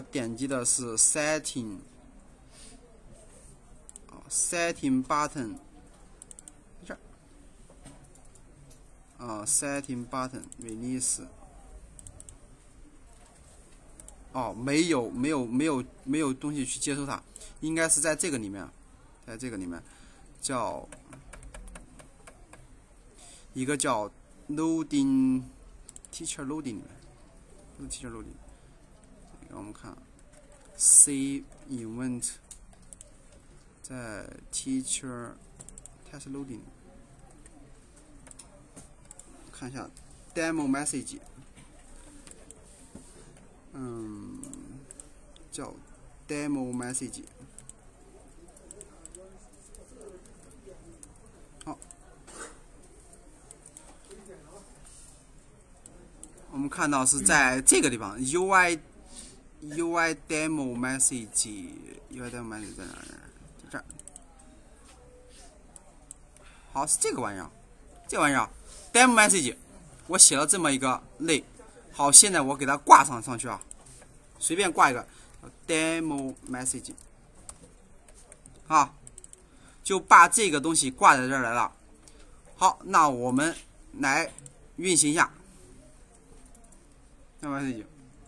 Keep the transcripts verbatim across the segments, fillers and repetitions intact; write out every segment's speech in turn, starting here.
点击的是 setting， 啊 setting button， 这儿，啊 setting button release， 哦，没有没有没有没有东西去接收它，应该是在这个里面，在这个里面叫一个叫 loading teacher loading 里面 ，teacher loading。让我们看 ，C event 在 teacher test loading， 看一下 demo message， 嗯，叫 demo message， 好，我们看到是在这个地方 U I。U I demo message，U I demo message 在哪儿？在这儿。好，是这个玩意儿，这玩意儿 demo message， 我写了这么一个类。好，现在我给它挂上上去啊，随便挂一个 demo message， 啊，就把这个东西挂在这儿来了。好，那我们来运行一下 demo message。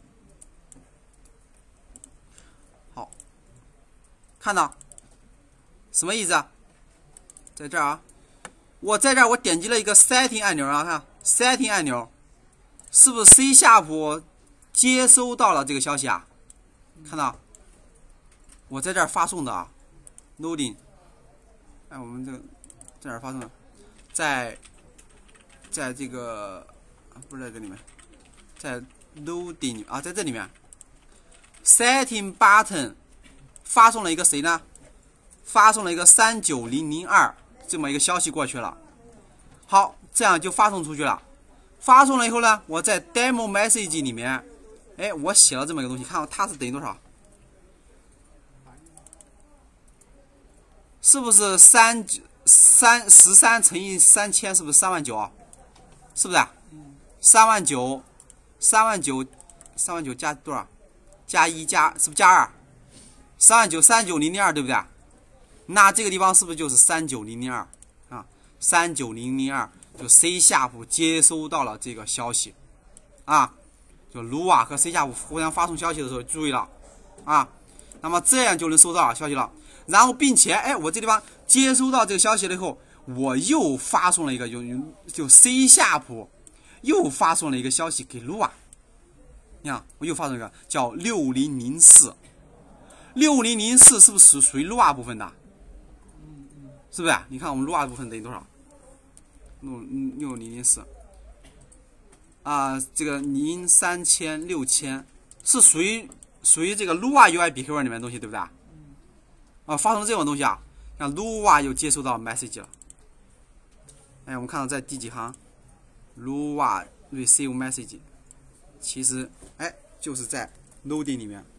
看到什么意思啊？在这儿啊，我在这儿我点击了一个 setting 按钮啊，看 setting 按钮，是不是 C 下谱接收到了这个消息啊？看到，我在这儿发送的啊 ，loading， 哎，我们这个在哪儿发送的？在在这个不是在这里面，在 loading 啊，在这里面 setting button。发送了一个谁呢？发送了一个三九零零二这么一个消息过去了。好，这样就发送出去了。发送了以后呢，我在 demo message 里面，哎，我写了这么一个东西，看它是等于多少？是不是三三十三乘以三千？是不是三万九啊？是不是？三万九，三万九，三万九加多少？加一加是不是加二？三万九三九零零二对不对？那这个地方是不是就是三九零零二啊？三九零零二就 C 下谱接收到了这个消息啊，就 Lua 和 C 下谱互相发送消息的时候注意了啊，那么这样就能收到消息了。然后并且哎，我这地方接收到这个消息了以后，我又发送了一个就就 C 下谱又发送了一个消息给 Lua， 你看我又发送一个叫六零零四。六零零四是不是属于 Lua 部分的？是不是？你看我们 Lua 部分等于多少？六六零零四啊，这个零三千六千是属于属于这个 Lua U I behavior 里面的东西，对不对？啊，发生了这种东西啊，像 Lua 又接收到 message 了。哎，我们看到在第几行 ？Lua receive message， 其实哎就是在 loading 里面。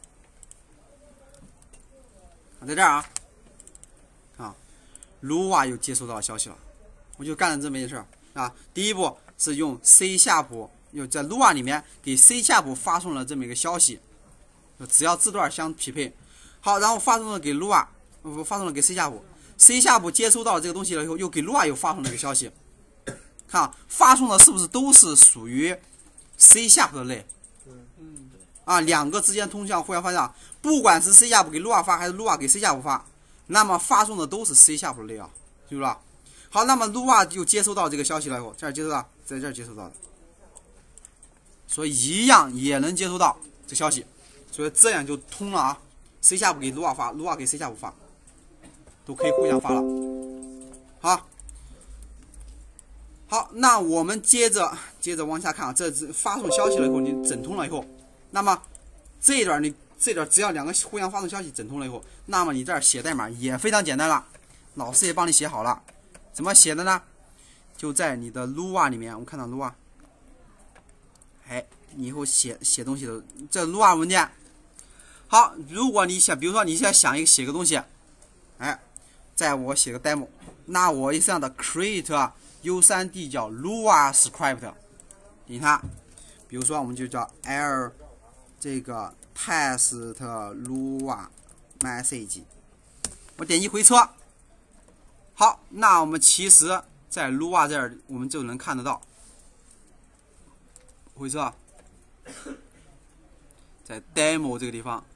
在这儿啊，啊 ，Lua 又接收到消息了，我就干了这么一件事儿啊。第一步是用 C 下谱，又在 Lua 里面给 C 下谱发送了这么一个消息，只要字段相匹配。好，然后发送了给 Lua， 发送了给 C 下谱 ，C 下谱接收到这个东西了以后，又给 Lua 又发送了一个消息。看啊，发送的是不是都是属于 C 下谱的类？嗯，啊，两个之间通向互相发向。不管是 C 下谱给 Lua 发还是 Lua 给 C 下谱发，那么发送的都是 C 下谱的类啊，记住了？好，那么 Lua 就接收到这个消息了以后，这儿接收到，在这儿接收到的，所以一样也能接收到这消息，所以这样就通了啊。C 下谱给 Lua 发 ，Lua 给 C 下谱发，都可以互相发了。好，好，那我们接着接着往下看啊，这发送消息了以后，你整通了以后，那么这一段你。这段只要两个互相发送消息整通了以后，那么你这儿写代码也非常简单了，老师也帮你写好了。怎么写的呢？就在你的 Lua 里面，我们看到 Lua， 哎，你以后写写东西的这 Lua 文件。好，如果你想，比如说你现在想一个写个东西，哎，在我写个 demo， 那我这样的 create U 三 D 叫 Lua script， 点它，比如说我们就叫 L 这个 test lua message， 我点击回车。好，那我们其实在 lua 这儿我们就能看得到，回车，在 demo 这个地方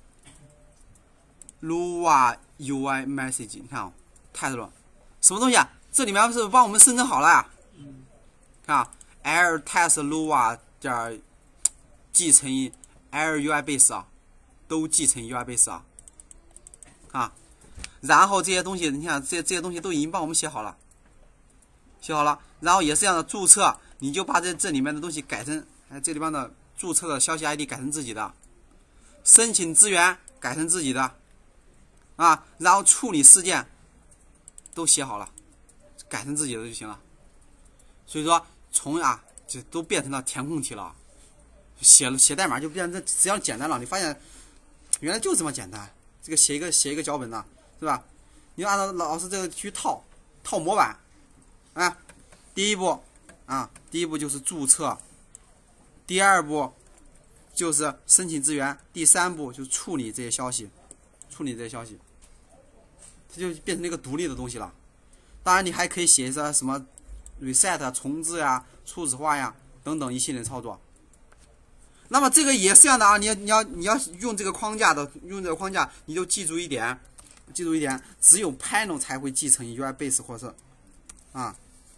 lua U I message， 你看啊、哦， test 了什么东西啊？这里面是不是帮我们生成好了呀、啊？看啊 ，l test lua 点继承 L U I base 啊，都继承 U I base 啊，啊，然后这些东西，你看这这些东西都已经帮我们写好了，写好了，然后也是这样的注册，你就把这这里面的东西改成，哎，这地方的注册的消息 I D 改成自己的，申请资源改成自己的，啊，然后处理事件都写好了，改成自己的就行了。所以说，从啊，就都变成了填空题了。写写代码就变成这样简单了，你发现原来就这么简单。这个写一个写一个脚本呢，是吧？你就按照老师这个去套套模板，啊，第一步啊，第一步就是注册，第二步就是申请资源，第三步就处理这些消息，处理这些消息，它就变成了一个独立的东西了。当然，你还可以写一些什么 reset 重置呀、初始化呀等等一系列操作。那么这个也是这样的啊，你要你要你要用这个框架的，用这个框架，你就记住一点，记住一点，只有 Panel 才会继承 U I base 或是啊，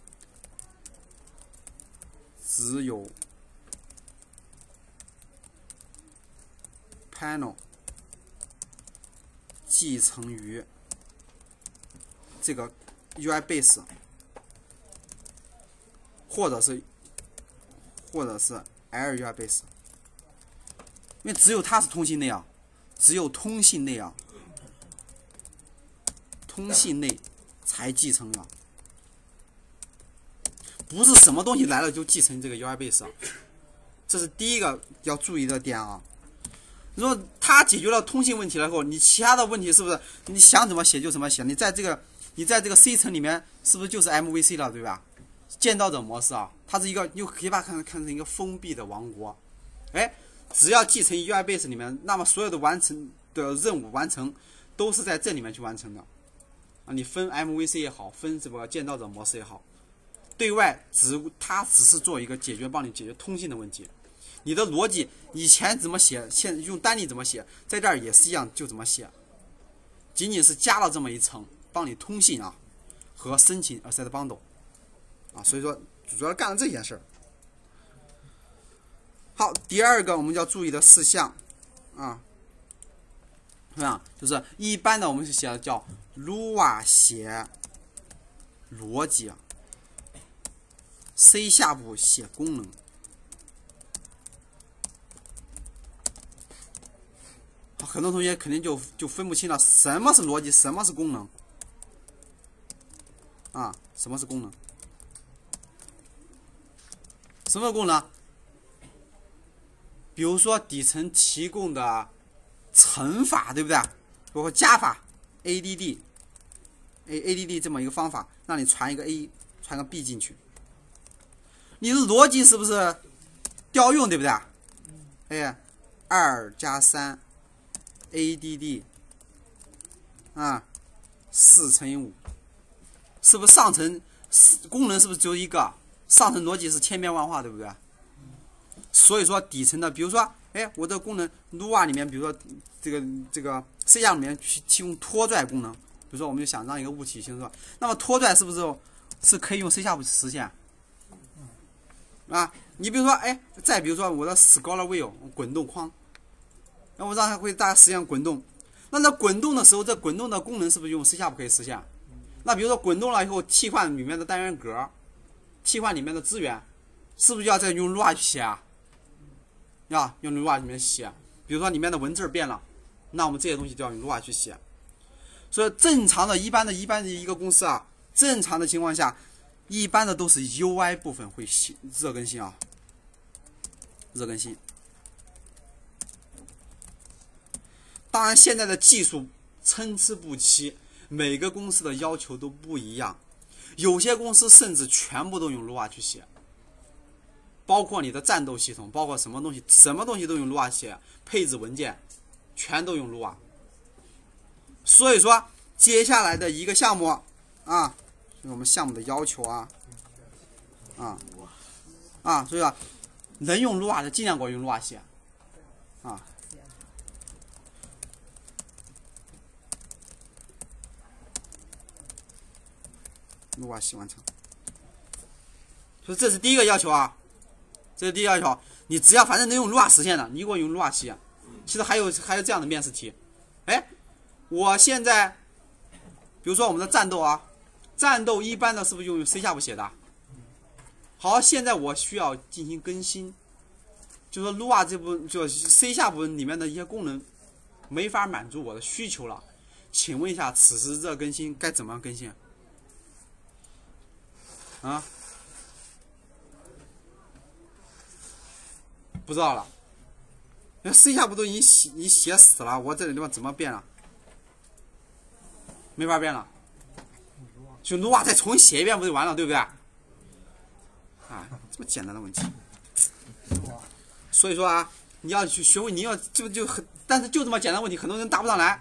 只有 Panel 继承于这个 U I base， 或者是或者是 L U I base。因为只有它是通信类啊，只有通信类啊，通信类才继承啊，不是什么东西来了就继承这个 U I base 啊，这是第一个要注意的点啊。如果它解决了通信问题了后，你其他的问题是不是你想怎么写就怎么写？你在这个你在这个 C 层里面是不是就是 M V C 了，对吧？建造者模式啊，它是一个，你可以把它看看成一个封闭的王国，哎。只要继承 U I base 里面，那么所有的完成的任务完成都是在这里面去完成的啊。你分 M V C 也好，分这个建造者模式也好，对外只它只是做一个解决，帮你解决通信的问题。你的逻辑以前怎么写，现用单例怎么写，在这儿也是一样，就怎么写，仅仅是加了这么一层，帮你通信啊和申请 Asset Bundle 啊。所以说主要干了这件事儿。好，第二个我们要注意的事项啊，是吧？就是一般的我们是写的叫 Lua 写逻辑 ，C 下部写功能。很多同学肯定就就分不清了，什么是逻辑，什么是功能啊？什么是功能？什么是功能？比如说底层提供的乘法，对不对？包括加法 A D D，A A D D 这么一个方法，让你传一个 A， 传个 B 进去。你的逻辑是不是调用，对不对？哎，二加三 A D D 啊，四乘以五，是不是上层功能是不是只有一个？上层逻辑是千变万化，对不对？所以说底层的，比如说，哎，我的功能 Lua 里面，比如说这个这个 C 项里面去提供拖拽功能，比如说我们就想让一个物体形成，那么拖拽是不是是可以用 C 项实现？啊，你比如说，哎，再比如说我的 Scholar Wheel 滚动框，那我让它会大家实现滚动，那在滚动的时候，这滚动的功能是不是用 C 项可以实现？那比如说滚动了以后，替换里面的单元格，替换里面的资源，是不是要再用 Lua 去写啊？要用 Lua 里面写，比如说里面的文字变了，那我们这些东西就要用 Lua 去写。所以正常的、一般的、一般的一个公司啊，正常的情况下，一般的都是 U I 部分会热更新啊，热更新。当然，现在的技术参差不齐，每个公司的要求都不一样，有些公司甚至全部都用 Lua 去写。 包括你的战斗系统，包括什么东西，什么东西都用 Lua 写，配置文件全都用 Lua。所以说，接下来的一个项目啊，是我们项目的要求啊，啊啊，所以说能用 Lua 的尽量给我用 Lua 写啊。Lua 写完成，所以这是第一个要求啊，这是第一个要求。你只要反正能用 Lua 实现的，你给我用 Lua 写。其实还有还有这样的面试题，哎，我现在，比如说我们的战斗啊，战斗一般的是不是用 C 下部写的？好，现在我需要进行更新，就说 Lua 这部就 C 下部里面的一些功能没法满足我的需求了，请问一下，此时这更新该怎么样更新？啊，不知道了。那 C 下部都已经写你写死了，我这个地方怎么变了？没法变了，就 Lua 再重新写一遍不就完了，对不对？啊，这么简单的问题。所以说啊，你要去学会，你要就就很，但是就这么简单的问题，很多人答不上来。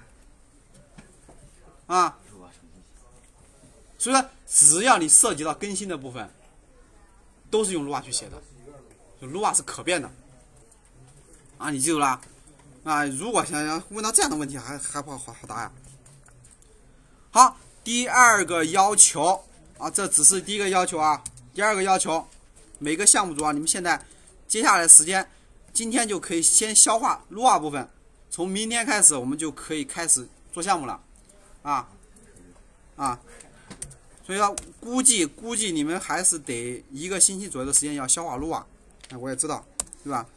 啊，所以说只要你涉及到更新的部分，都是用 Lua 去写的，就 Lua 是可变的。啊，你记住了啊！如果想要问到这样的问题，还还不好好答呀。好，第二个要求啊，这只是第一个要求啊。第二个要求，每个项目组啊，你们现在接下来的时间，今天就可以先消化 Lua 部分，从明天开始我们就可以开始做项目了，啊啊，所以说估计估计你们还是得一个星期左右的时间要消化 Lua， 哎，我也知道，对吧？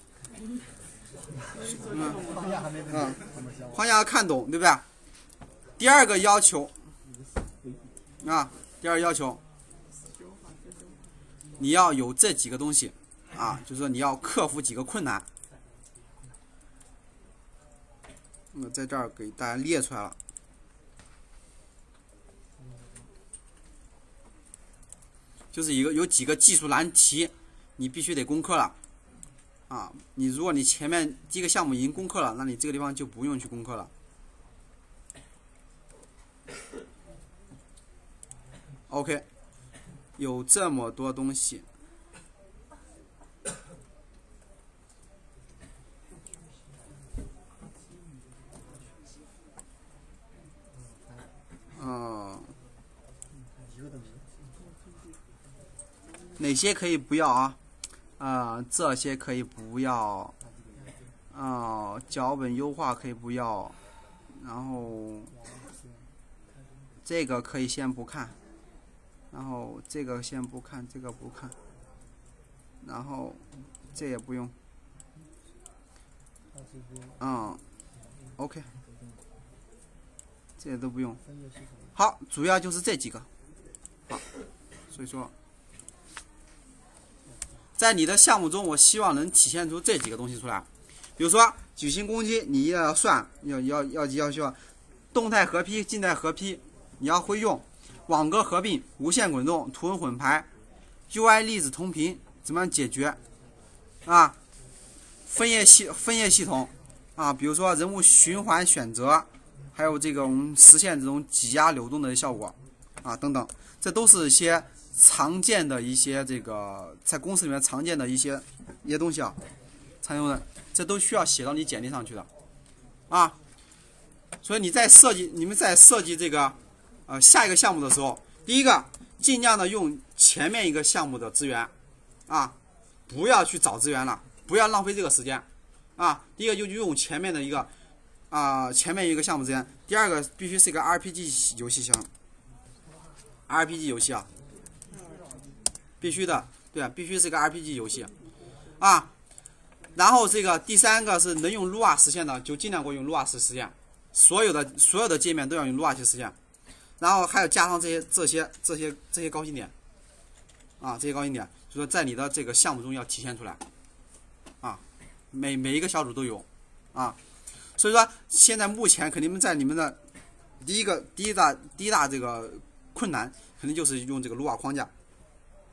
嗯嗯，框架要看懂，对不对？第二个要求啊，第二个要求，你要有这几个东西啊，就是说你要克服几个困难。我在这儿给大家列出来了，就是一个有几个技术难题，你必须得攻克了。啊，你如果你前面第一个项目已经攻克了，那你这个地方就不用去攻克了。OK， 有这么多东西，嗯，哪些可以不要啊？啊、呃，这些可以不要，啊、呃，脚本优化可以不要，然后这个可以先不看，然后这个先不看，这个不看，然后这也不用，嗯 ，OK， 这些都不用，好，主要就是这几个，好，所以说。在你的项目中，我希望能体现出这几个东西出来，比如说矩形攻击，你要算，要要要要求动态合批、静态合批，你要会用网格合并、无限滚动、图文混排、U I 粒子同频怎么样解决啊？分页系分页系统啊，比如说人物循环选择，还有这种实现这种挤压流动的效果啊等等，这都是一些。常见的一些这个在公司里面常见的一些一些东西啊，常用的，这都需要写到你简历上去的，啊，所以你在设计你们在设计这个呃下一个项目的时候，第一个尽量的用前面一个项目的资源，啊，不要去找资源了，不要浪费这个时间，啊，第一个就用前面的一个啊、呃、前面一个项目资源，第二个必须是一个 R P G 游戏型 ，R P G 游戏啊。必须的，对啊，必须是个 R P G 游戏，啊，然后这个第三个是能用 Lua 实现的，就尽量给我用 Lua 实现，所有的所有的界面都要用 Lua 去实现，然后还要加上这些这些这些这些高清点，啊，这些高清点，就说在你的这个项目中要体现出来，啊，每每一个小组都有，啊，所以说现在目前肯定在你们的第一个第一大第一大这个困难，肯定就是用这个 Lua 框架。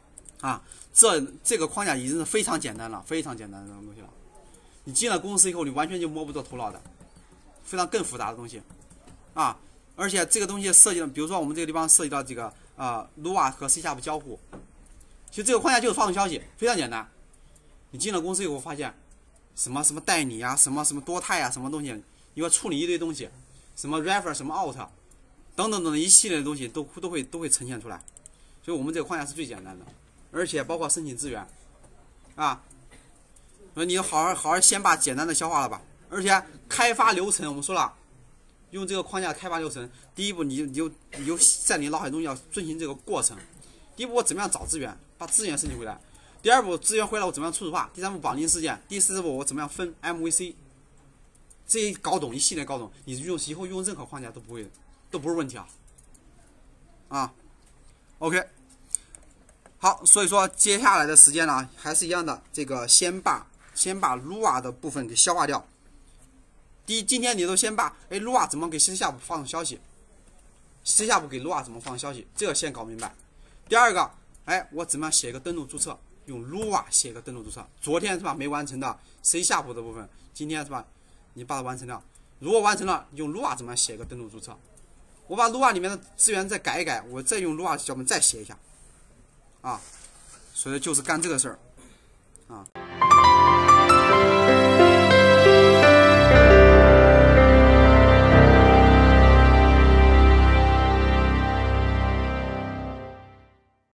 啊，这这个框架已经是非常简单了，非常简单的这种东西了。你进了公司以后，你完全就摸不着头脑的，非常更复杂的东西啊。而且这个东西涉及到，比如说我们这个地方涉及到这个呃 Lua 和 C# 交互，其实这个框架就是发送消息，非常简单。你进了公司以后发现，什么什么代理啊，什么什么多态啊，什么东西，你要处理一堆东西，什么 refer 什么 out 等等等一系列的东西都都会都会呈现出来。所以我们这个框架是最简单的，而且包括申请资源啊，你好好好好先把简单的消化了吧。而且开发流程我们说了。用这个框架开发流程，第一步你就你就你就在你脑海中要遵循这个过程。第一步我怎么样找资源，把资源申请回来；第二步资源回来我怎么样初始化；第三步绑定事件；第四步我怎么样分 M V C。这一搞懂一系列搞懂，你用以后用任何框架都不会都不是问题啊。啊 ，OK， 好，所以说接下来的时间呢还是一样的，这个先把先把 Lua 的部分给消化掉。第一，今天你都先把哎 Lua 怎么给 C# 发送消息 ，C# 给 Lua 怎么发送消息，这个先搞明白。第二个，哎，我怎么样写一个登录注册，用 Lua 写一个登录注册。昨天是吧没完成的 C# 的部分，今天是吧你把它完成掉。如果完成了，用 Lua 怎么样写一个登录注册？我把 Lua 里面的资源再改一改，我再用 Lua 脚本再写一下，啊，所以就是干这个事儿，啊。